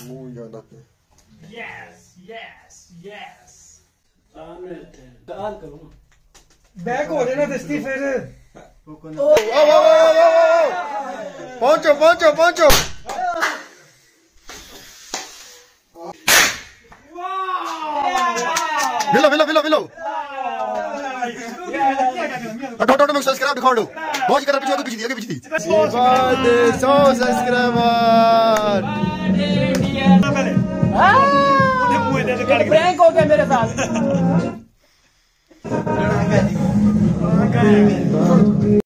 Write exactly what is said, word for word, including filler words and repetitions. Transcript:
मुंह ज्यादा पे यस यस यस दान करो बैक हो जाना दस्ती फिर पहुंचो पहुंचो पहुंचो मिलो मिलो मिलो मिलो अटो अटो में सब्सक्राइब दिखा दो बहुत ही कदर पीछे पीछे दी आगे पीछे दी बर्थडे सौ सब्सक्राइबर प्रैंक हो गया मेरे साथ